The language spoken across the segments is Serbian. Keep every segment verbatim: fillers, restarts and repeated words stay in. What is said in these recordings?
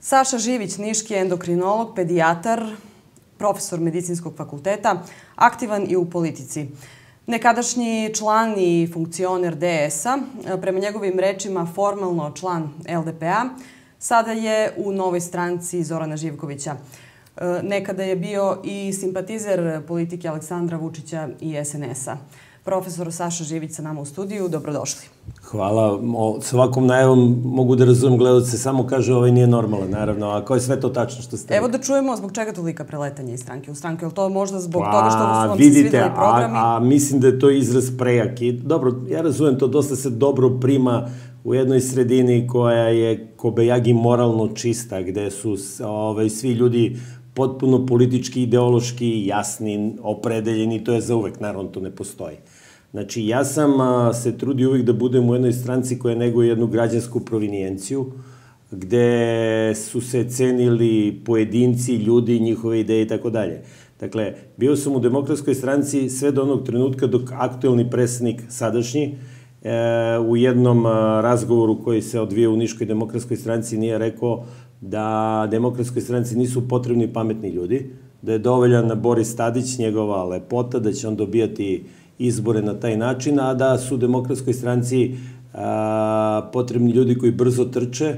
Saša Živić, niški endokrinolog, pedijatar, profesor medicinskog fakulteta, aktivan i u politici. Nekadašnji član i funkcioner D S A, prema njegovim rečima formalno član L D P A, sada je u novoj stranci Zorana Živkovića. Nekada je bio i simpatizer politike Aleksandra Vučića i S N S A. Profesor Saša Živić sa nama u studiju, dobrodošli. Hvala. Svakom najavom mogu da razumem gledalce, samo kaže ovaj nije normalan, naravno. A ko je sve to tačno što ste... Evo da čujemo zbog čega tolika preletanja iz stranke u stranke. Je li to možda zbog toga što su vam se svidjeli programi? A mislim da je to izraz prejaki. Dobro, ja razumem to, dosta se dobro prima u jednoj sredini koja je kobejagi moralno čista, gde su svi ljudi potpuno politički, ideološki, jasni, opredeljeni, to je za uvek, naravno to ne postoji. Znači, ja sam se trudio uvijek da budem u jednoj stranci koja neguje jednu građansku provinijenciju, gde su se cenili pojedinci, ljudi, njihove ideje i tako dalje. Dakle, bio sam u Demokratskoj stranci sve do onog trenutka dok aktuelni predsednik sadašnji u jednom razgovoru koji se odvija u Niškoj demokratskoj stranci nije rekao da Demokratskoj stranci nisu potrebni pametni ljudi, da je dovoljan Boris Tadić, njegova lepota, da će on dobijati izbore na taj način, a da su Demokratskoj stranci potrebni ljudi koji brzo trče,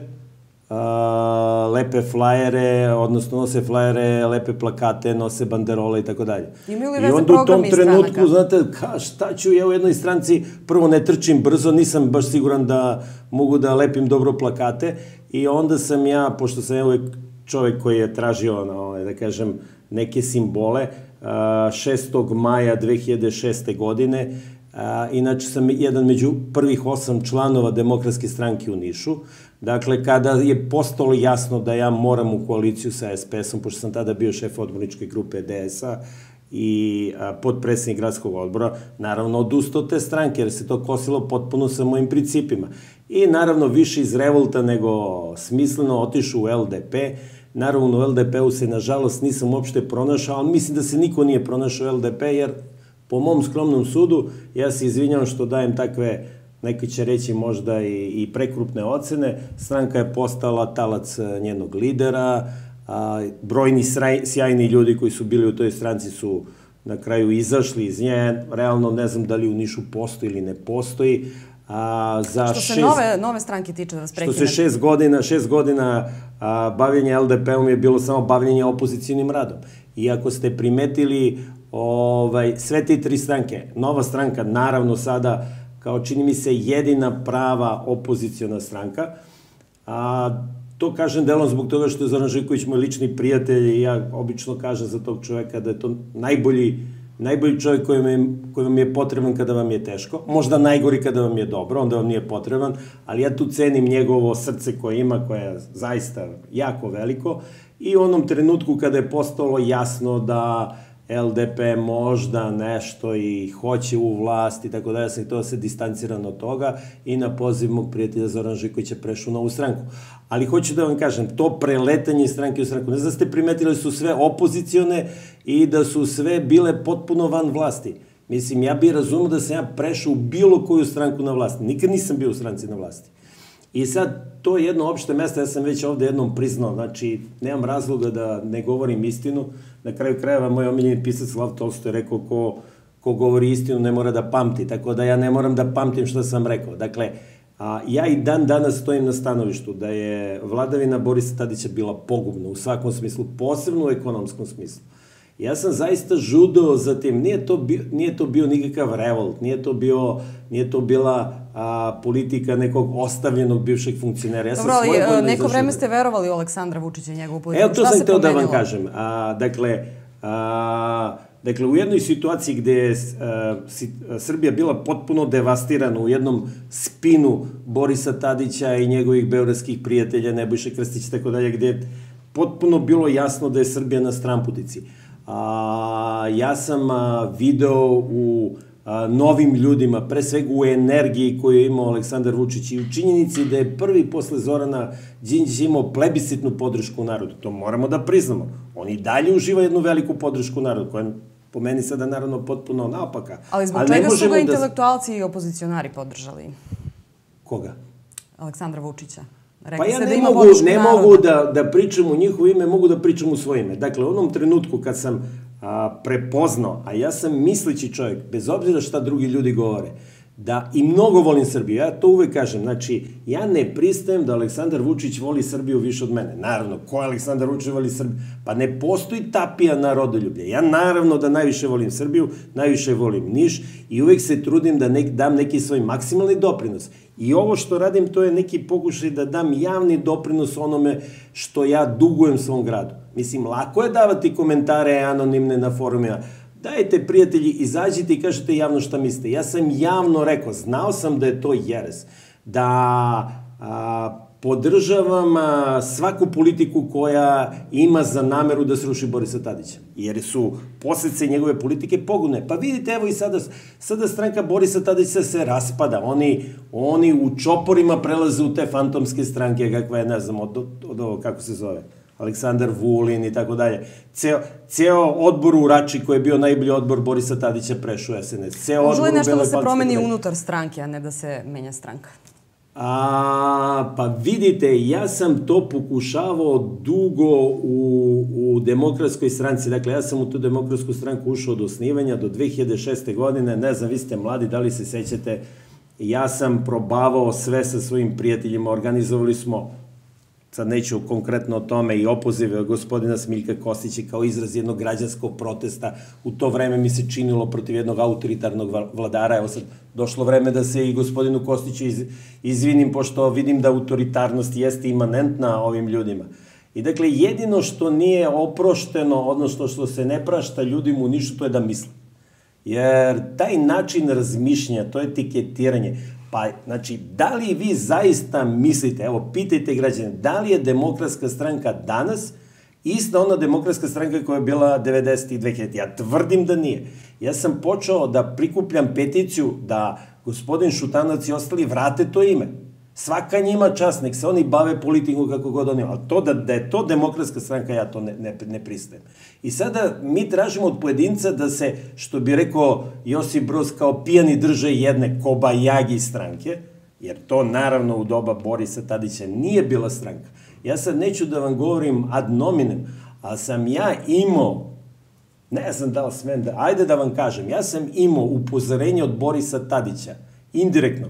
lepe flajere, odnosno nose flajere, lepe plakate, nose banderole i tako dalje. Imaju li veze programi iz stranaka? I onda u tom trenutku, znate, šta ću ja u jednoj stranci, prvo ne trčim brzo, nisam baš siguran da mogu da lepim dobro plakate i onda sam ja, pošto sam ja uvek čovek koji je tražio, da kažem, neke simbole, šestog maja dve hiljade šeste. godine, inače sam jedan među prvih osam članova Demokratske stranke u Nišu. Dakle, kada je postalo jasno da ja moram u koaliciju sa S P S-om, pošto sam tada bio šef odborničke grupe D S A i podpredsednik gradskog odbora, naravno odustao te stranke, jer se to kosilo potpuno sa mojim principima. I naravno više iz revolta nego smisleno otišao u L D P. Naravno u L D P-u se nažalost nisam uopšte pronašao, ali mislim da se niko nije pronašao u L D P, jer po mom skromnom sudu, ja se izvinjam što dajem takve, neki će reći možda i prekrupne ocene, stranka je postala talac njenog lidera, brojni sjajni ljudi koji su bili u toj stranci su na kraju izašli iz nje, realno ne znam da li u Nišu postoji ili ne postoji. Što se nove stranke tiče, da vas prekinem. Što se šest godina, šest godina bavljenja L D P-om je bilo samo bavljenje opozicijonim radom. I ako ste primetili sve te tri stranke, nova stranka, naravno sada, kao čini mi se jedina prava opozicijona stranka, a to kažem delom zbog toga što je Zoran Živković moj lični prijatelj i ja obično kažem za tog čoveka da je to najbolji najbolji čovjek koji vam je potreban kada vam je teško, možda najgori kada vam je dobro, onda vam nije potreban, ali ja tu cenim njegovo srce koje ima, koje je zaista jako veliko i u onom trenutku kada je postalo jasno da L D P možda nešto i hoće u vlast i tako da ja sam to se distanciran od toga i na poziv mog prijatelja Zorana Živkovića prešao u novu stranku. Ali hoću da vam kažem, to preletanje iz stranke u stranku, ne znam da ste primetili da su sve opozicione i da su sve bile potpuno van vlasti. Mislim, ja bih razumio da sam ja prešao u bilo koju stranku na vlasti. Nikad nisam bio u stranci na vlasti. I sad, to je jedno opšte mesto, ja sam već ovde jednom priznao, znači, nemam razloga da ne govorim istinu. Na kraju krajeva, moj omiljeni pisac Lav Tolstoj je rekao ko govori istinu ne mora da pamti, tako da ja ne moram da pamtim što sam rekao. Dakle, ja i dan danas stojim na stanovištu da je vladavina Borisa Tadića bila pogubna u svakom smislu, posebno u ekonomskom smislu. Ja sam zaista žudeo za tim, nije to bio nikakav revolt, nije to bila politika nekog ostavljenog bivšeg funkcionera. Dobro, ali neko vreme ste verovali u Aleksandra Vučića i njegovu politiku. Evo, to sam hteo da vam kažem. Dakle, u jednoj situaciji gde je Srbija bila potpuno devastirana, u jednom spinu Borisa Tadića i njegovih beogradskih prijatelja, Nebojše Krstić i tako dalje, gde je potpuno bilo jasno da je Srbija na stramputici. Ja sam video u novim ljudima, pre svega u energiji koju je imao Aleksandar Vučić i u činjenici da je prvi posle Zorana Đinđića imao plebiscitnu podršku narodu. To moramo da priznamo. On i dalje uživa jednu veliku podršku narodu, koja je po meni sada naravno potpuno naopaka. Ali zbog čega su ga intelektualci i opozicionari podržali? Koga? Aleksandra Vučića. Rekli Pa ja ste da ne ima mogu, podršku ne naroda. mogu da, da pričam u njihovo ime, mogu da pričam u svoje ime. Dakle, u onom trenutku kad sam a, prepoznao, a ja sam misleći čovjek, bez obzira šta drugi ljudi govore, da i mnogo volim Srbiju, ja to uvek kažem, znači, ja ne pristajem da Aleksandar Vučić voli Srbiju više od mene. Naravno, ko je Aleksandar Vučić voli Srbiju? Pa ne postoji tapija na rodoljublje. Ja naravno da najviše volim Srbiju, najviše volim Niš i uvek se trudim da nek, dam neki svoj maksimalni doprinos. I ovo što radim, to je neki pokušaj da dam javni doprinos onome što ja dugujem svom gradu. Mislim, lako je davati komentare anonimne na forumima. Dajte, prijatelji, izađite i kažete javno šta mislite. Ja sam javno rekao, znao sam da je to jeres, da a, podržavam a, svaku politiku koja ima za nameru da sruši Borisa Tadića, jer su posledice njegove politike pogubne. Pa vidite, evo i sada, sada stranka Borisa Tadića se raspada, oni, oni u čoporima prelaze u te fantomske stranke, kakva je, ne znam, od, od, od ovo, kako se zove, Aleksandar Vulin i tako dalje. Ceo, ceo odbor u Rači, koji je bio najbolji odbor Borisa Tadića, prešao S N S. Ceo Može li nešto da se Beloj promeni Palanci, unutar stranke, a ne da se menja stranka? A, pa vidite, ja sam to pokušavao dugo u, u demokratskoj stranci. Dakle, ja sam u tu demokratsku stranku ušao od osnivanja do dve hiljade šeste. godine. Ne znam, vi ste mladi, da li se sećate, ja sam probavao sve sa svojim prijateljima. Organizovali smo, sad neću konkretno o tome, i opozive gospodina Smiljka Kostića kao izraz jednog građanskog protesta. U to vreme mi se činilo protiv jednog autoritarnog vladara. Evo sad, došlo vreme da se i gospodinu Kostiću iz, izvinim, pošto vidim da autoritarnost jeste imanentna ovim ljudima. I dakle, jedino što nije oprošteno, odnosno što se ne prašta ljudima u Nišu, to je da misle. Jer taj način razmišljanja, to je etiketiranje. Pa, znači, da li vi zaista mislite, evo, pitajte građane, da li je demokratska stranka danas ista ona demokratska stranka koja je bila devedesetih i dvehiljaditih? Ja tvrdim da nije. Ja sam počeo da prikupljam peticiju da gospodin Šutanovac i ostali vrate to ime. Svaka njima čast, nek se oni bave politikom kako god oni, ali to da, da je to demokratska stranka, ja to ne, ne, ne pristajem. I sada mi tražimo od pojedinca da se, što bi rekao Josip Broz, kao pijani drže jedne kobajagi stranke, jer to naravno u doba Borisa Tadića nije bila stranka. Ja sad neću da vam govorim ad nominem, ali sam ja imao, ne znam da li smem da, ajde da vam kažem, ja sam imao upozorenje od Borisa Tadića, indirektno,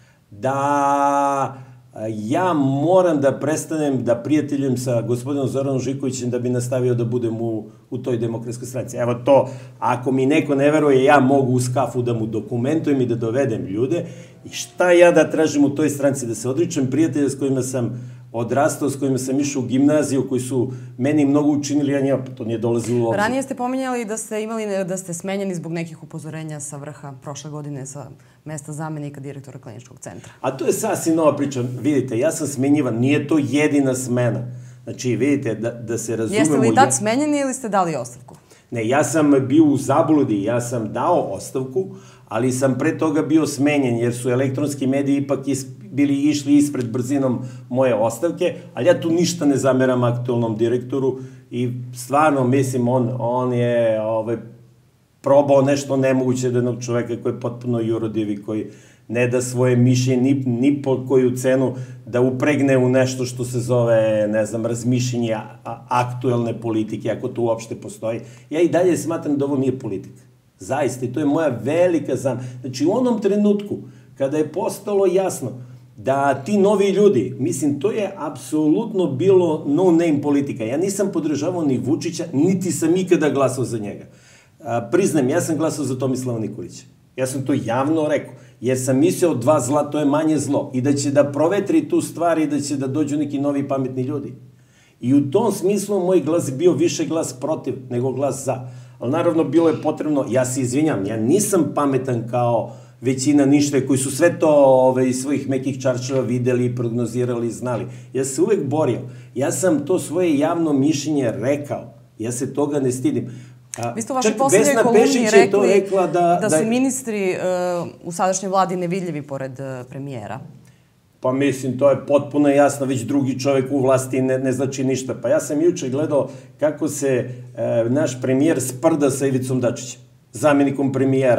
da ja moram da prestanem da prijateljujem sa gospodinom Zoranom Živkovićem da bi nastavio da budem u, u toj demokratskoj stranci. Evo to, ako mi neko ne veruje, ja mogu uz kafu da mu dokumentujem i da dovedem ljude. I šta ja da tražim u toj stranci? Da se odričem prijatelja s kojima sam odrastao, s kojima sam išao u gimnaziju, koji su meni mnogo učinili, ja njima to nije dolazilo u obzir. Ranije ste pominjali da ste imali, da ste smenjeni zbog nekih upozorenja sa vrha prošle godine sa mesta zamenika direktora kliničkog centra. A to je sasvim nova priča. Vidite, ja sam smenjivan, nije to jedina smena. Znači, vidite, da, da se razumemo... Jeste li tad smenjeni ili ste dali ostavku? Ne, ja sam bio u zabludi, ja sam dao ostavku, ali sam pre toga bio smenjen, jer su elektronski mediji ipak is, bili išli ispred brzinom moje ostavke, ali ja tu ništa ne zameram aktualnom direktoru i stvarno, mislim, on, on je ovaj, probao nešto nemoguće od jednog čoveka koji je potpuno jurodiv i koji ne da svoje mišljenje ni, ni po koju cenu da upregne u nešto što se zove, ne znam, razmišljenje aktuelne politike, ako to uopšte postoji. Ja i dalje smatram da ovo nije politika. Zaista, i to je moja velika zam... Znači, u onom trenutku, kada je postalo jasno da ti novi ljudi, mislim, to je apsolutno bilo no-name politika. Ja nisam podržavao ni Vučića, niti sam ikada glasao za njega. A, priznam, ja sam glasao za Tomislava Nikolića. Ja sam to javno rekao, jer sam mislio dva zla, to je manje zlo. I da će da provetri tu stvar i da će da dođu neki novi pametni ljudi. I u tom smislu moj glas bio više glas protiv nego glas za. Ali naravno bilo je potrebno, ja se izvinjam, ja nisam pametan kao većina Nišve koji su sve to ove, iz svojih mekih čarčeva videli, prognozirali, znali. Ja se uvek borio. Ja sam to svoje javno mišljenje rekao. Ja se toga ne stidim. A, Vi ste u vašoj poslednjoj kolumni rekli rekla da, da su da... ministri uh, u sadašnjoj vladi nevidljivi pored uh, premijera. Pa mislim, to je potpuno jasno, već drugi čovek u vlasti ne, ne znači ništa. Pa ja sam juče gledao kako se e, naš premijer sprda sa Ivicom Dačićem, zamenikom premijera.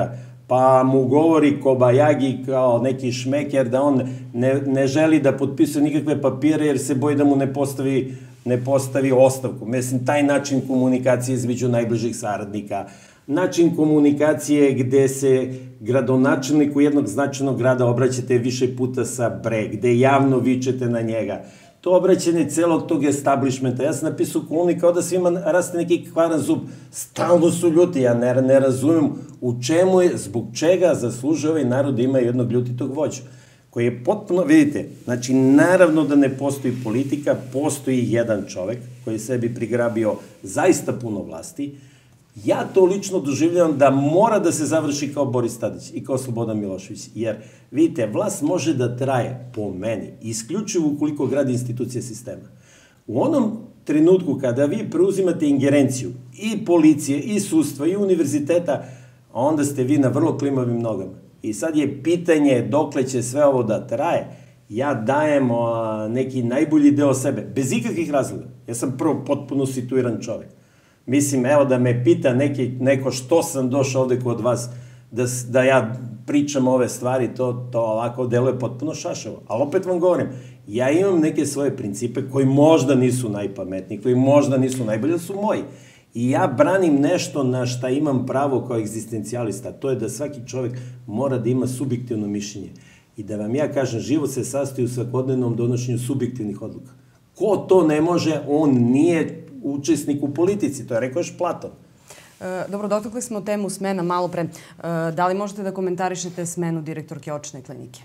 pa mu govori Kobajagi kao neki šmeker da on ne, ne želi da potpisuje nikakve papire jer se boji da mu ne postavi, ne postavi ostavku. Mislim, taj način komunikacije između najbližih saradnika, način komunikacije gde se gradonačelniku jednog značajnog grada obraćate više puta sa bre, gde javno vičete na njega. To obraćanje celog tog establishmenta. Ja sam napisao u kolumni kao da svima raste neki kvaran zub. Stalno su ljuti, ja ne, ne razumem u čemu je, zbog čega zaslužuje ovaj narod da ima jednog ljutitog vođu. Koji je potpuno, vidite, znači naravno da ne postoji politika, postoji jedan čovek koji je sebi prigrabio zaista puno vlasti. Ja to lično doživljavam da mora da se završi kao Boris Tadić i kao Slobodan Milošević, jer, vidite, vlast može da traje, po meni, isključivo ukoliko gradi institucije sistema. U onom trenutku kada vi preuzimate ingerenciju i policije, i sudstva, i univerziteta, onda ste vi na vrlo klimavim nogama. I sad je pitanje dokle će sve ovo da traje. Ja dajem neki najbolji deo sebe, bez ikakvih razloga. Ja sam prvo potpuno situiran čovek. Mislim, evo da me pita neki, neko što sam došao ovde kod vas, da, da ja pričam ove stvari, to, to ovako deluje potpuno šašavo. Ali opet vam govorim, ja imam neke svoje principe koji možda nisu najpametniji, koji možda nisu najbolji, ali su moji. I ja branim nešto na šta imam pravo kao egzistencijalista, to je da svaki čovek mora da ima subjektivno mišljenje. I da vam ja kažem, život se sastoji u svakodnevnom donošenju subjektivnih odluka. Ko to ne može, on nije učesnik u politici, to je rekao još Platon. Dobro, dotakli smo temu smena malo pre. Da li možete da komentarišete smenu direktorke očne klinike?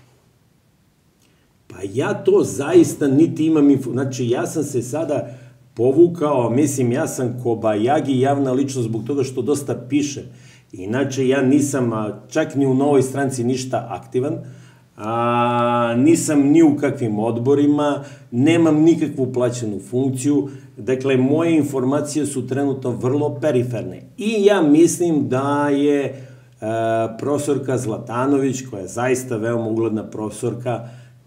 Pa ja to zaista niti imam info. Znači, ja sam se sada povukao, mislim, ja sam Kobajagi javna ličnost zbog toga što dosta pišem. Inače, ja nisam čak ni u Novoj stranci ništa aktivan, a, nisam ni u kakvim odborima, nemam nikakvu plaćenu funkciju, dakle, moje informacije su trenutno vrlo periferne. I ja mislim da je a, profesorka Zlatanović, koja je zaista veoma ugledna profesorka,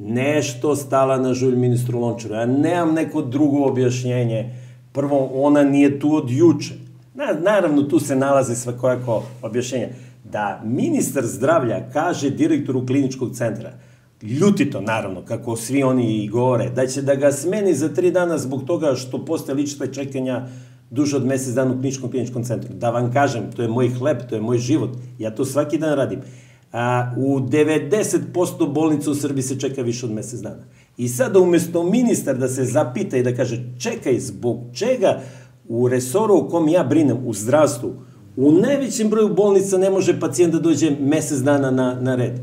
nešto stala na žulj ministru Lončaru. Ja nemam neko drugo objašnjenje. Prvo, ona nije tu od juče. Naravno, tu se nalaze svakojako objašnjenja. Da ministar zdravlja kaže direktoru kliničkog centra, ljutito, naravno, kako svi oni i govore, da će da ga smeni za tri dana zbog toga što postoje lične čekanja duže od mesec dana u kliničkom kliničkom centru. Da vam kažem, to je moj hleb, to je moj život. Ja to svaki dan radim. A, u devedeset posto bolnica u Srbiji se čeka više od mesec dana. I sada umesto ministar da se zapita i da kaže čekaj, zbog čega u resoru u kom ja brinem, u zdravstvu, u najvećem broju bolnica ne može pacijent da dođe mesec dana na, na red.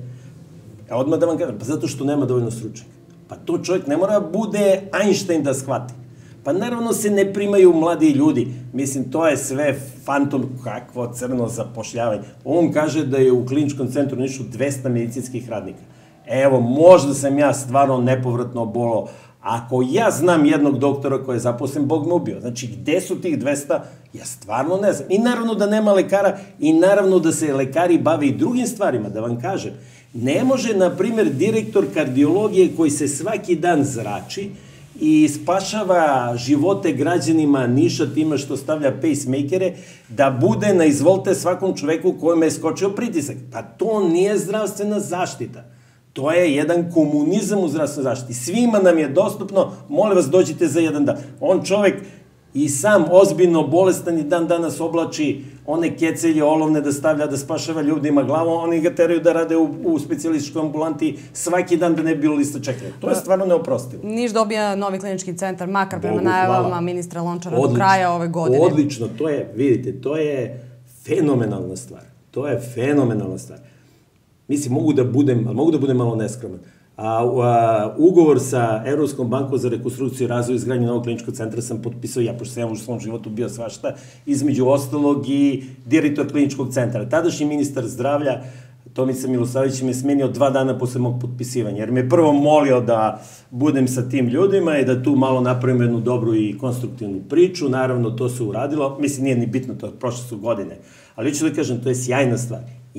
A odmah da vam kažem, pa zato što nema dovoljno stručnjaka. Pa to čovjek ne mora bude Einstein da shvati. Pa naravno se ne primaju mladi ljudi. Mislim, to je sve fantom, kakvo crno zapošljavanje. On kaže da je u kliničkom centru Nišu dvesta medicinskih radnika. Evo, možda sam ja stvarno nepovratno obolao. Ako ja znam jednog doktora koji je zaposlen, Bog me ubio. Znači, gde su tih dvesta? Ja stvarno ne znam. I naravno da nema lekara i naravno da se lekari bave i drugim stvarima, da vam kažem. Ne može, na primjer, direktor kardiologije koji se svaki dan zrači i spašava živote građanima Niša time što stavlja pacemakere, da bude na izvolte svakom čoveku kojima je skočio pritisak. Pa to nije zdravstvena zaštita. To je jedan komunizam u zdravstvenoj zaštiti. Svima nam je dostupno, molim vas, dođite za jedan dan. On čovek i sam ozbiljno bolestan i dan danas oblači one kecelje olovne da stavlja, da spašava ljudima glavu, oni ga teraju da rade u, u specijalističkoj ambulanti svaki dan da ne bi bilo lista čekanja. To je stvarno neoprostivo. Niš dobija novi klinički centar, makar prema najavama ministra Lončara do kraja ove godine. Odlično, to je, vidite, to je fenomenalna stvar. To je fenomenalna stvar. Mislim, mogu da budem, ali mogu da budem malo neskroman. A, a, ugovor sa Evropskom bankom za rekonstrukciju i razvoj izgradnje novog kliničkog centra sam potpisao ja, pošto sam u svom životu bio svašta, između ostalog i direktor kliničkog centra. Tadašnji ministar zdravlja, Tomica Milosavljević, me smenio dva dana posle mog potpisivanja, jer me prvo molio da budem sa tim ljudima i da tu malo napravim jednu dobru i konstruktivnu priču. Naravno, to se uradilo. Mislim, nije ni bitno, to prošle su godine. Ali ću da kažem, to je sjajna stvar.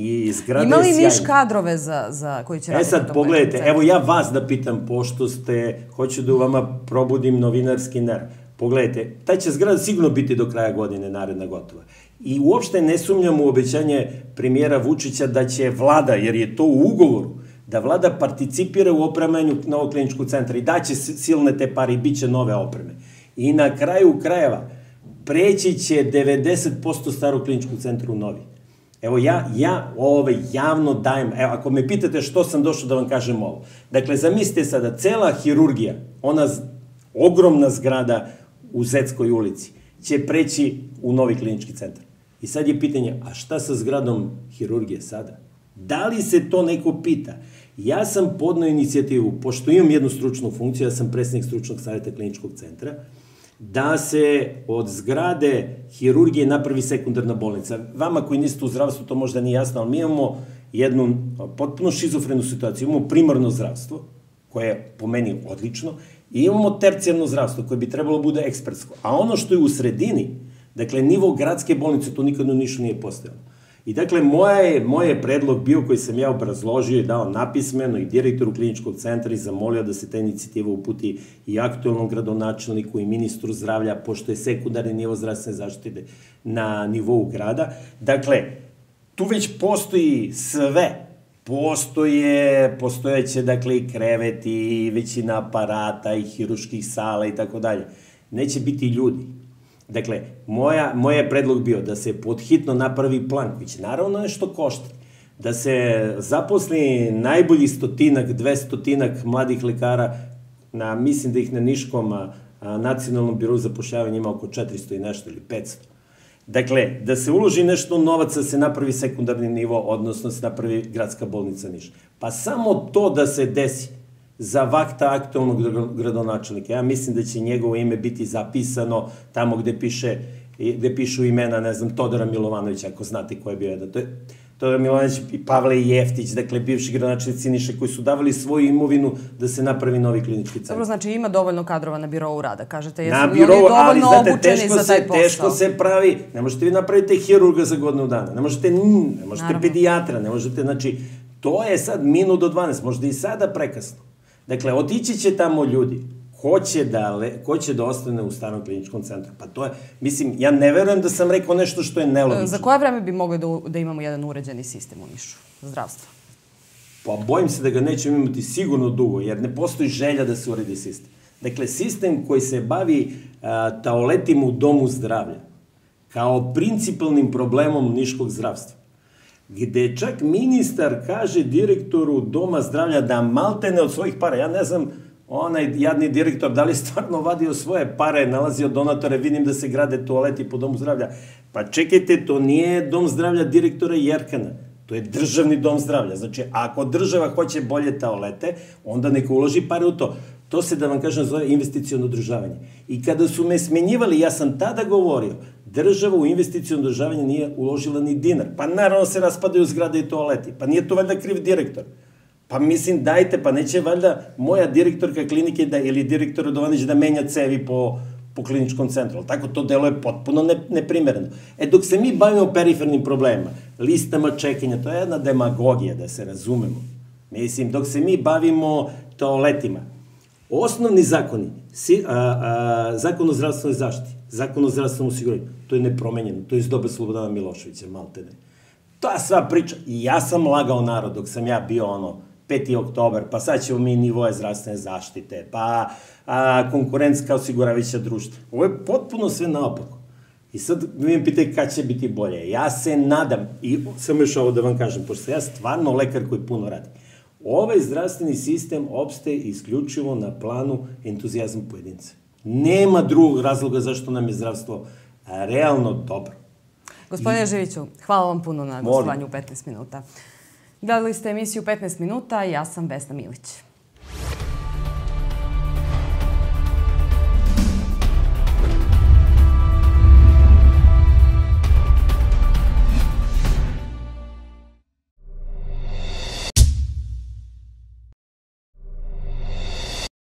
Ima li Niš kadrove za, za koji će raditi? E sad, pogledajte, evo ja vas da pitam, pošto ste, hoću da u vama probudim novinarski nerv. Pogledajte, taj će zgrada sigurno biti do kraja godine naredna gotova. I uopšte ne sumnjam u obećanje premijera Vučića da će vlada, jer je to u ugovoru, da vlada participira u opremanju novog kliničkog centra i daće silne te pare i bit će nove opreme. I na kraju krajeva preći će devedeset posto starog kliničkog centra u novi. Evo, ja, ja ove javno dajem, evo, ako me pitate što sam došao da vam kažem ovo. Dakle, zamislite sada, cela hirurgija, ona ogromna zgrada u Zetskoj ulici, će preći u novi klinički centar. I sad je pitanje, a šta sa zgradom hirurgije sada? Da li se to neko pita? Ja sam podnao inicijativu, pošto imam jednu stručnu funkciju, ja sam predsjednik stručnog savjeta kliničkog centra, da se od zgrade hirurgije napravi sekundarna bolnica. Vama koji niste u zdravstvu, to možda nije jasno, ali mi imamo jednu potpuno šizofrenu situaciju. Imamo primarno zdravstvo, koje je po meni odlično, i imamo tercijarno zdravstvo, koje bi trebalo bude ekspertsko. A ono što je u sredini, dakle, nivo gradske bolnice, to nikad u Nišu nije postojalo. I dakle, moj je predlog bio koji sam ja obrazložio i dao napismeno i direktoru kliničkog centra i zamolio da se ta inicijativa uputi i aktualnom gradonačelniku i ministru zdravlja, pošto je sekundarni nivo zdravstvene zaštite na nivou grada. Dakle, tu već postoji sve. Postoje, postojeće, dakle, i kreveti, i većina aparata, i hiruških sala i tako dalje. Neće biti ljudi. Dakle, moj je predlog bio da se podhitno napravi plan, koji će naravno nešto koštati, da se zaposli najbolji stotinak, dvestotinak mladih lekara, mislim da ih na Niškom nacionalnom birovu zapošljavanja ima oko četiristo i nešto ili petsto. Dakle, da se uloži nešto novaca, da se napravi sekundarni nivo, odnosno da se napravi gradska bolnica Niš. Pa samo to da se desi za vakta aktualnog gradonačelnika. Ja mislim da će njegovo ime biti zapisano tamo gde piše, gde pišu imena, ne znam, Todora Milovanovića, ako znate ko je bio jedan. Todor Milovanović i Pavle Jeftić, dakle, bivši gradonačelnici Niša, koji su davali svoju imovinu da se napravi novi klinički centar. Dobro, znači ima dovoljno kadrova na birovu rada, kažete, jesu li oni dovoljno obučeni za taj posao? Teško se pravi, ne možete vi napraviti hirurga za godinu dana, ne možete ne možete pedijatra, ne možete, znači, to je sad minut do dvanaest, možda i sada prekasno. Dakle, otići će tamo ljudi, ko će da ostane u starom kliničkom centru. Pa to je, mislim, ja ne verujem da sam rekao nešto što je nelogično. Za koje vreme bi mogli da imamo jedan uređeni sistem u Nišu, zdravstva? Pa bojim se da ga nećemo imati sigurno dugo, jer ne postoji želja da se uredi sistem. Dakle, sistem koji se bavi toaletima u domu zdravlja, kao principalnim problemom niškog zdravstva, gde čak ministar kaže direktoru doma zdravlja da maltene od svojih para, ja ne znam, onaj jadni direktor, da li stvarno vadio svoje pare, nalazio donatore, vidim da se grade toaleti po domu zdravlja. Pa čekajte, to nije dom zdravlja direktora Jerkana, to je državni dom zdravlja. Znači, ako država hoće bolje toalete, onda neka uloži pare u to. To se, da vam kažem, zove investiciono održavanje. I kada su me smenjivali, ja sam tada govorio, država u investiciono održavanje nije uložila ni dinar. Pa naravno se raspadaju zgrade i toaleti. Pa nije to valjda kriv direktor. Pa mislim, dajte, pa neće valjda moja direktorka klinike ili direktor Radovanić da menja cevi po kliničkom centru. Ali tako to delo je potpuno neprimereno. E, dok se mi bavimo perifernim problemima, listama čekanja, to je jedna demagogija, da se razumemo. Mislim, dok se mi bavimo toaletima, osnovni zakoni, zakon o zdravstvenoj zaštiti, zakon o zdravstvenom osiguranju, to je nepromenjeno, to je iz doba Slobodana Miloševića, maltene. Ta sva priča, i ja sam lagao narod dok sam ja bio ono, peti oktobar, pa sad ćemo mi nivoje zdravstvene zaštite, pa konkurentska osiguravajuća društva. Ovo je potpuno sve naopako. I sad mi me pitaju kada će biti bolje. Ja se nadam, i samo još ovo da vam kažem, pošto ja stvarno lekar koji puno radi, ovaj zdravstveni sistem opstaje isključivo na planu entuzijazma pojedinca. Nema drugog razloga zašto nam je zdravstvo realno dobro. Gospodine Živiću, hvala vam puno na gostovanju u petnaest minuta. Gledali ste emisiju petnaest minuta, ja sam Vesna Milić.